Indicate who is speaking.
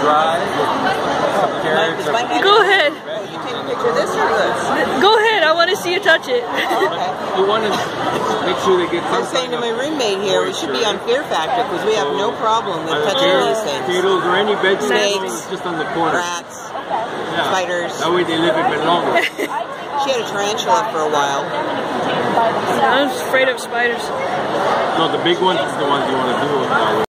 Speaker 1: dry. Some carrots.
Speaker 2: Go ahead.
Speaker 3: You take a picture of this or this?
Speaker 2: Go ahead. I want to see you touch it.
Speaker 1: You want to make sure they get.
Speaker 3: I was saying to my roommate here, we should be on Fear Factor because we have no problem with touching these things.
Speaker 1: Potatoes or any vegetables,
Speaker 3: Snakes,
Speaker 1: just on the corner.
Speaker 3: Rats, spiders.
Speaker 1: That way they live a bit longer.
Speaker 3: She had a tarantula for a while.
Speaker 2: I'm afraid of spiders.
Speaker 1: No, the big ones is the ones you want to do with.